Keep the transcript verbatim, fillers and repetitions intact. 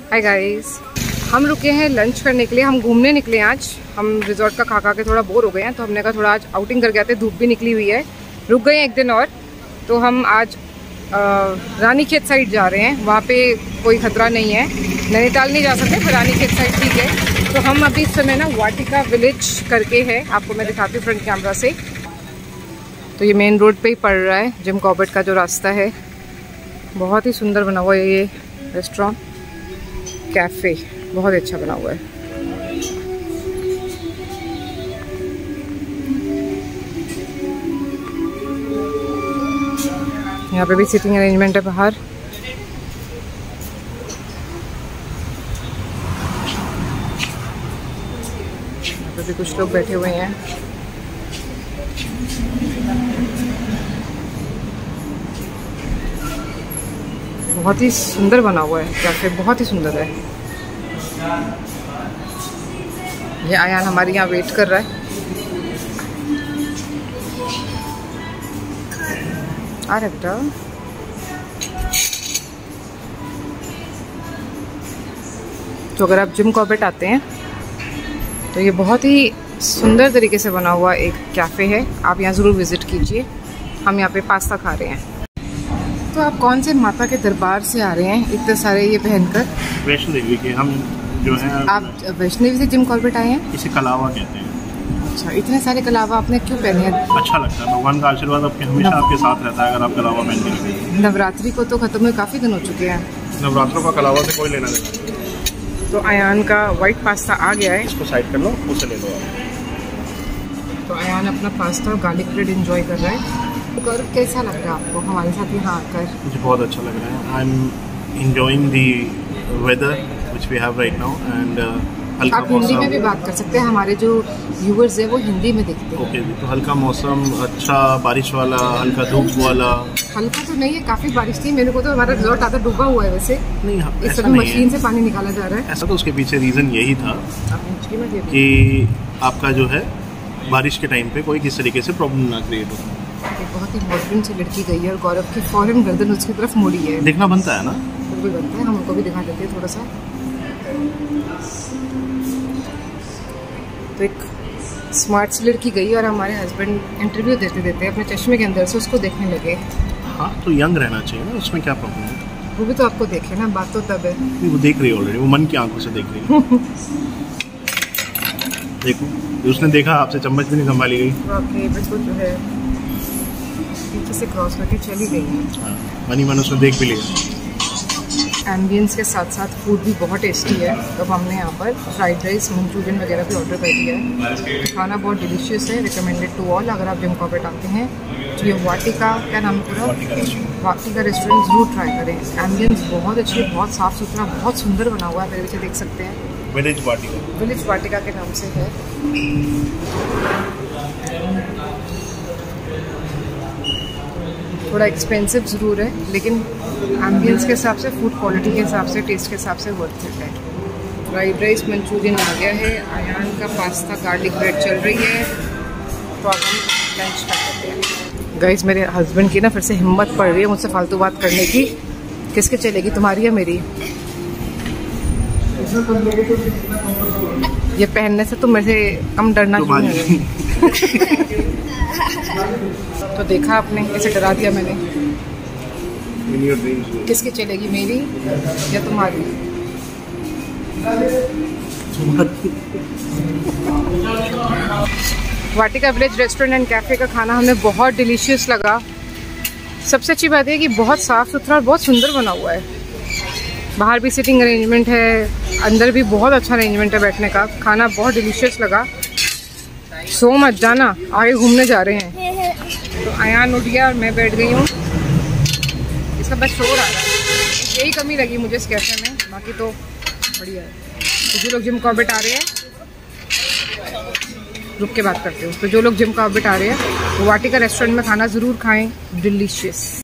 Hi guys, हम रुके हैं लंच करने के लिए। हम घूमने निकले हैं आज। हम रिजॉर्ट का खा खा के थोड़ा बोर हो गए हैं, तो हमने कहा थोड़ा आज आउटिंग करके आते हैं। धूप भी निकली हुई है, रुक गए हैं एक दिन और। तो हम आज रानीखेत साइड जा रहे हैं। वहाँ पे कोई खतरा नहीं है। नैनीताल नहीं जा सकते, पर रानीखेत साइड ठीक है। तो हम अभी इस समय ना वाटिका विलेज करके है, आपको मैं दिखाती हूँ फ्रंट कैमरा से। तो ये मेन रोड पे ही पड़ रहा है, जिम कॉर्बेट का जो रास्ता है। बहुत ही सुंदर बना हुआ है ये रेस्टोरेंट, कैफ़े बहुत अच्छा बना हुआ है। यहाँ पे भी सीटिंग अरेंजमेंट है बाहर। यहाँ पे भी कुछ लोग बैठे हुए हैं। बहुत ही सुंदर बना हुआ है कैफे, बहुत ही सुंदर है। ये आयान हमारे यहाँ वेट कर रहा है। आ रहा बेटा। तो अगर आप जिम कॉर्बेट आते हैं तो ये बहुत ही सुंदर तरीके से बना हुआ एक कैफ़े है, आप यहाँ ज़रूर विज़िट कीजिए। हम यहाँ पे पास्ता खा रहे हैं। तो आप कौन से माता के दरबार से आ रहे हैं इतने सारे ये पहनकर? वैष्णो देवी के हम जो है। आप वैष्णो देवी से जिम कॉर्बेट आए हैं? इसे कलावा कहते हैं। अच्छा, इतने सारे कलावा आपने क्यों पहने हैं? अच्छा लगता है, भगवान का आशीर्वाद आपके हमेशा आपके साथ रहता है अगर आप कलावा पहनते हैं। नवरात्रि को तो खत्म हुए काफ़ी दिन हो चुके हैं। नवरात्रों का कलावा से कोई लेना देना नहीं। तो अयान का वाइट पास्ता आ गया है। इसको साइड कर लो, उसे ले लो आप। तो अयान अपना पास्ता और गार्लिक ब्रेड एंजॉय कर रहा है। गौरव, कैसा लग रहा है आपको हमारे साथ यहाँ आकर? मुझे बहुत अच्छा लग रहा है। I am enjoying the weather which we have right now and हल्का आप हिंदी में भी बात कर सकते हैं, हमारे जो व्यूअर्स हैं वो हिंदी में देखते हैं। ओके okay, तो हल्का मौसम, अच्छा बारिश वाला, हल्का धूप वाला। हल्का तो नहीं है, काफ़ी बारिश थी। मेरे को तो हमारा रिजॉर्ट आधा डूबा हुआ है वैसे। नहीं, इस समय मशीन से पानी निकाला जा रहा है। ऐसा तो उसके पीछे रीज़न यही था कि आपका जो है बारिश के टाइम पे कोई किस तरीके से प्रॉब्लम ना क्रिएट हो। बहुत ही मॉडर्न सी लड़की गई है और गौरव की फौरन गर्दन उसकी तरफ मुड़ी है। देखना बनता है ना? बिल्कुल बनता है, हम उनको भी दिखा देते हैं थोड़ा सा। तो एक स्मार्ट सी लड़की गई और हमारे हस्बैंड इंटरव्यू देते देते अपने चश्मे के अंदर से उसको देखने लगे। हाँ, तो यंग रहना चाहिए ना, उसमें क्या प्रॉब्लम है? वो भी तो आपको देखे ना, बात तो तब है। नहीं, वो देख रही है ऑलरेडी, वो मन की आंखों से देख रही है। देखो, उसने देखा, आपसे चम्मच भी नहीं संभाली गई। ओके, बिल्कुल जो है पीछे से क्रॉस करके चली गई है। हाँ, मनी मन उसने देख भी लिया। एम्बियंस के साथ साथ फूड भी बहुत टेस्टी है। तो हमने यहाँ पर फ्राइड राइस, मंचूरियन वगैरह भी ऑर्डर कर दिया है। खाना बहुत डिलीशियस है, रिकमेंडेड टू ऑल। अगर आप जिम कॉर्बेट आते हैं तो ये वाटिका, क्या नाम है पूरा? वाटिका रेस्टोरेंट ज़रूर ट्राई करें। एम्बियंस बहुत अच्छी है, बहुत साफ़ सुथरा, बहुत सुंदर बना हुआ है। मेरे पीछे देख सकते हैं, विलेज वाटिका, विलेज वाटिका के नाम से है। थोड़ा एक्सपेंसिव ज़रूर है, लेकिन एम्बियंस के हिसाब से, फूड क्वालिटी के हिसाब से, टेस्ट के हिसाब से वर्थ इट है। फ्राइड राइस, मंचूरियन आ गया है। आयान का पास्ता, गार्लिक ब्रेड चल रही है। तो अब हम लंच करते हैं। गाइस, मेरे हस्बैंड की ना फिर से हिम्मत पड़ रही है मुझसे फालतू बात करने की। किसके चलेगी, तुम्हारी या मेरी? ये पहनने से तो मेरे से कम डरना चाहिए। तो देखा आपने, ऐसे डरा दिया मैंने। किसकी चलेगी, मेरी या तुम्हारी? Vatika village restaurant and cafe का खाना हमें बहुत डिलीशियस लगा। सबसे अच्छी बात है कि बहुत साफ़ सुथरा और बहुत सुंदर बना हुआ है। बाहर भी सीटिंग अरेंजमेंट है, अंदर भी बहुत अच्छा अरेंजमेंट है बैठने का। खाना बहुत डिलीशियस लगा। सो मत जाना, आगे घूमने जा रहे हैं। तो अयान उठ गया और मैं बैठ गई हूँ। इसका बस शोर आ रहा है, यही कमी लगी मुझे इस कैफे में, बाकी तो बढ़िया है। तो जो लोग जिम कॉर्बेट आ रहे हैं, रुक के बात करते हो, तो जो लोग जिम कॉर्बेट आ रहे हैं वो वाटिका रेस्टोरेंट में खाना ज़रूर खाएं, डिलीशियस।